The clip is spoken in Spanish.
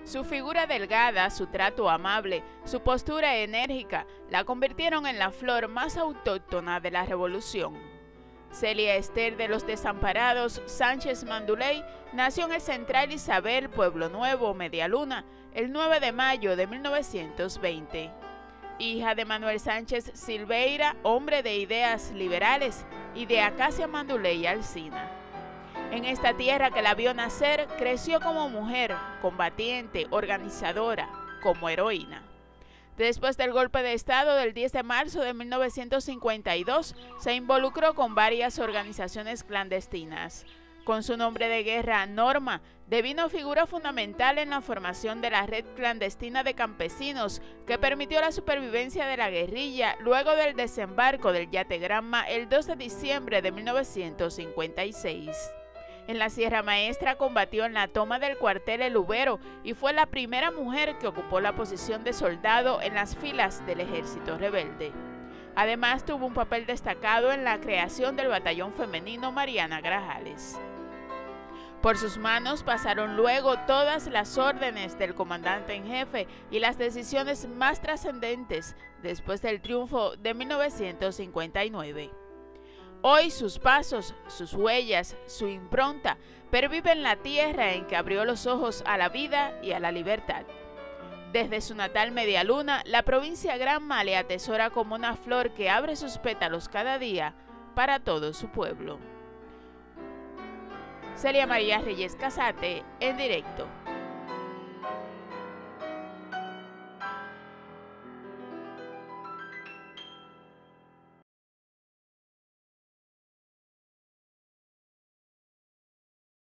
Su figura delgada, su trato amable, su postura enérgica la convirtieron en la flor más autóctona de la Revolución. Celia Esther de los Desamparados Sánchez Manduley nació en el Central Isabel, Pueblo Nuevo, Medialuna, el 9 de mayo de 1920. Hija de Manuel Sánchez Silveira, hombre de ideas liberales, y de Acacia Manduley Alsina. En esta tierra que la vio nacer, creció como mujer, combatiente, organizadora, como heroína. Después del golpe de Estado del 10 de marzo de 1952, se involucró con varias organizaciones clandestinas. Con su nombre de guerra, Norma, devino figura fundamental en la formación de la red clandestina de campesinos que permitió la supervivencia de la guerrilla luego del desembarco del yate Granma el 2 de diciembre de 1956. En la Sierra Maestra combatió en la toma del cuartel El Ubero y fue la primera mujer que ocupó la posición de soldado en las filas del ejército rebelde. Además, tuvo un papel destacado en la creación del batallón femenino Mariana Grajales. Por sus manos pasaron luego todas las órdenes del comandante en jefe y las decisiones más trascendentes después del triunfo de 1959. Hoy sus pasos, sus huellas, su impronta perviven en la tierra en que abrió los ojos a la vida y a la libertad. Desde su natal Medialuna, la provincia Granma le atesora como una flor que abre sus pétalos cada día para todo su pueblo. Celia María Reyes Casate, en directo.